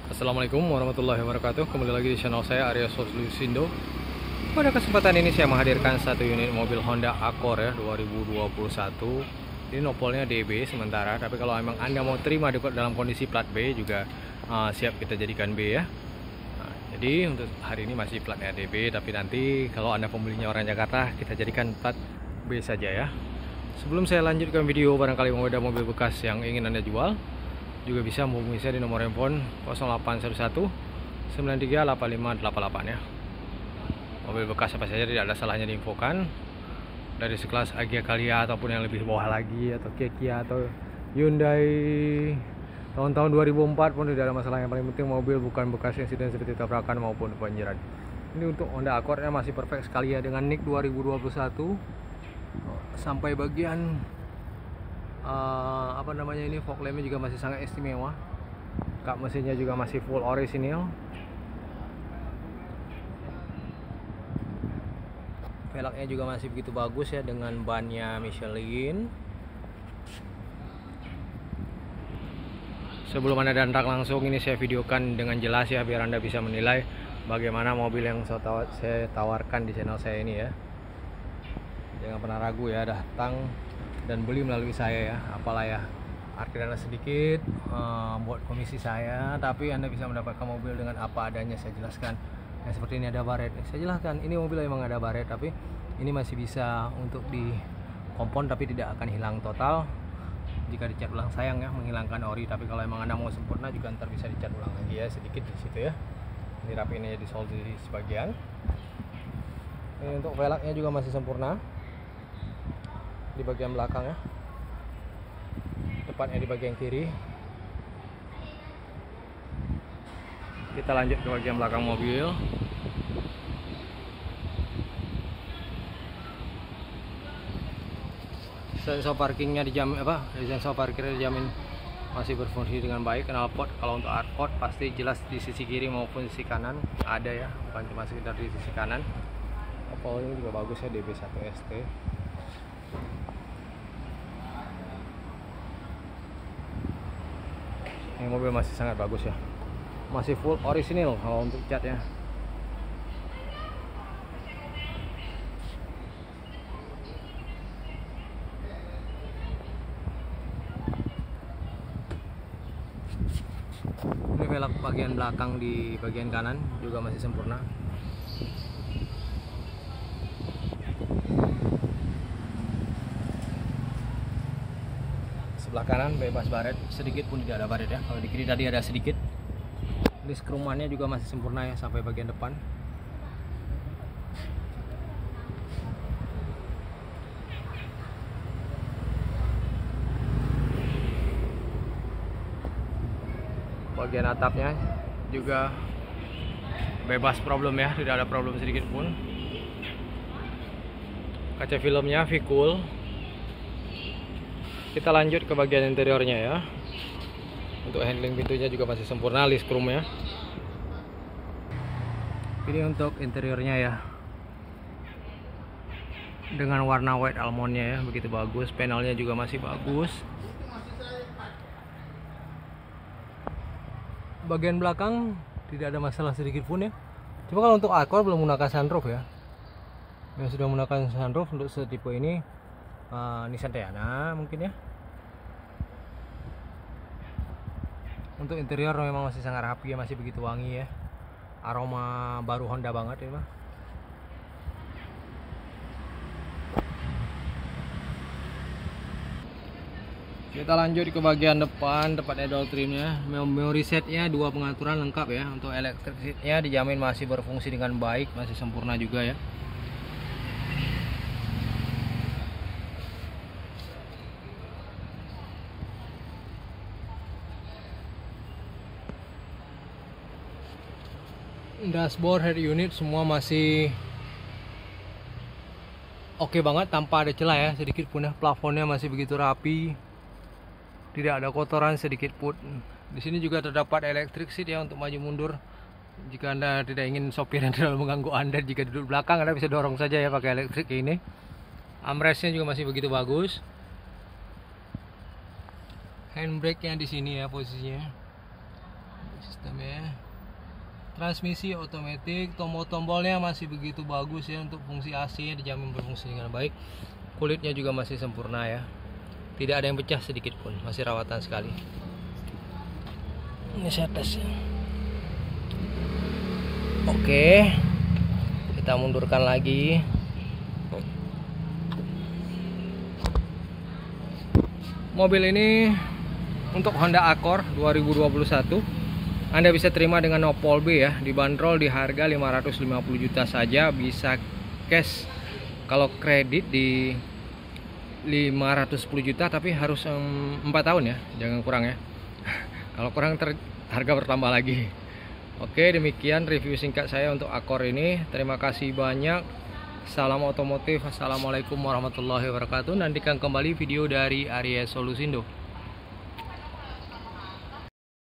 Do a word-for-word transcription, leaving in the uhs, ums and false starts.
Assalamualaikum warahmatullahi wabarakatuh. Kembali lagi di channel saya, Arya Solusindo. Pada kesempatan ini saya menghadirkan satu unit mobil Honda Accord ya dua ribu dua puluh satu. Ini nopolnya D B sementara, tapi kalau memang Anda mau terima dalam kondisi plat B juga uh, siap kita jadikan B ya. Nah, jadi untuk hari ini masih platnya D B, tapi nanti kalau Anda pembelinya orang Jakarta, kita jadikan plat B saja ya. Sebelum saya lanjutkan video, barangkali mau ada mobil bekas yang ingin Anda jual, juga bisa menghubungi saya di nomor handphone nol delapan satu satu sembilan tiga delapan lima delapan delapan ya. Mobil bekas apa saja tidak ada salahnya diinfokan, dari sekelas Agya Kalia ataupun yang lebih bawah lagi, atau Kia atau Hyundai tahun-tahun dua ribu empat pun tidak ada masalah. Yang paling penting mobil bukan bekas insiden seperti tabrakan maupun banjiran. Ini untuk Honda Accordnya masih perfect sekali ya, dengan N I C dua ribu dua puluh satu sampai bagian Uh, apa namanya ini, fog lampnya juga masih sangat istimewa. Kap mesinnya juga masih full orisinil. Velgnya juga masih begitu bagus ya, dengan bannya Michelin. Sebelum Anda datang langsung, ini saya videokan dengan jelas ya, biar Anda bisa menilai bagaimana mobil yang saya tawarkan di channel saya ini ya. Jangan pernah ragu ya, datang dan beli melalui saya ya. Apalah ya, parkir Anda sedikit, uh, buat komisi saya, tapi Anda bisa mendapatkan mobil dengan apa adanya. Saya jelaskan ya, seperti ini ada baret, saya jelaskan ini mobil memang ada baret, tapi ini masih bisa untuk di kompon, tapi tidak akan hilang total jika dicat ulang. Sayang ya, menghilangkan ori, tapi kalau memang Anda mau sempurna juga ntar bisa dicat ulang lagi ya, sedikit di situ ya. Ini rapinya di solder di sebagian. Ini untuk velgnya juga masih sempurna di bagian belakang ya, tepatnya di bagian kiri. Kita lanjut ke bagian belakang mobil. Sensor parkingnya dijamin apa? Sensor parkirnya dijamin masih berfungsi dengan baik. Knalpot kalau untuk Accord pasti jelas di sisi kiri maupun sisi kanan ada ya, bukan cuma sekedar di sisi kanan. Opal ini juga bagus ya, D B satu S T. Ini mobil masih sangat bagus ya, masih full orisinil kalau untuk catnya. Ini velg bagian belakang di bagian kanan juga masih sempurna. Sebelah kanan bebas baret, sedikit pun tidak ada baret ya. Kalau di kiri tadi ada sedikit. List kerumannya juga masih sempurna ya, sampai bagian depan. Bagian atapnya juga bebas problem ya, tidak ada problem sedikit pun. Kaca filmnya V-Cool. Kita lanjut ke bagian interiornya ya. Untuk handling pintunya juga masih sempurna, list chrome ya. Ini untuk interiornya ya, dengan warna white almondnya ya, begitu bagus. Panelnya juga masih bagus. Bagian belakang tidak ada masalah sedikit pun ya. Cuma kalau untuk Accord belum menggunakan sunroof ya. Yang sudah menggunakan sunroof untuk setipe ini uh, Nissan Teana mungkin ya. Untuk interior memang masih sangat rapi ya, masih begitu wangi ya. Aroma baru Honda banget ya, Pak. Kita lanjut ke bagian depan, tepatnya door trimnya. Memory setnya dua pengaturan lengkap ya. Untuk electric seatnya dijamin masih berfungsi dengan baik, masih sempurna juga ya. Dashboard, head unit semua masih oke banget, tanpa ada celah ya sedikit pun ya. Plafonnya masih begitu rapi, tidak ada kotoran sedikit pun. Di sini juga terdapat electric seat ya, untuk maju mundur. Jika Anda tidak ingin sopir yang terlalu mengganggu Anda jika duduk belakang, Anda bisa dorong saja ya pakai elektrik ini. Armrestnya juga masih begitu bagus. Handbrake-nya di sini ya posisinya. sistemnya. Transmisi otomatis, tombol-tombolnya masih begitu bagus ya, untuk fungsi A C-nya dijamin berfungsi dengan baik. Kulitnya juga masih sempurna ya, tidak ada yang pecah sedikit pun, masih rawatan sekali. Ini saya tes ya. Oke, kita mundurkan lagi. Mobil ini untuk Honda Accord dua ribu dua puluh satu, Anda bisa terima dengan Nopol B ya, dibanderol di harga lima ratus lima puluh juta saja, bisa cash. Kalau kredit di lima ratus sepuluh juta, tapi harus empat tahun ya, jangan kurang ya. Kalau kurang ter harga bertambah lagi. Oke, demikian review singkat saya untuk Accord ini. Terima kasih banyak. Salam otomotif. Assalamualaikum warahmatullahi wabarakatuh. Nantikan kembali video dari Aries Solusindo.